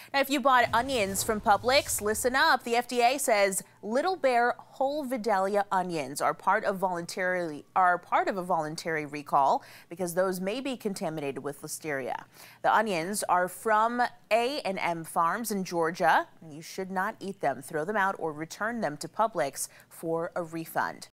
Now, if you bought onions from Publix, listen up. The FDA says Little Bear whole Vidalia onions are part of a voluntary recall because those may be contaminated with Listeria. The onions are from A&M Farms in Georgia. You should not eat them. Throw them out or return them to Publix for a refund.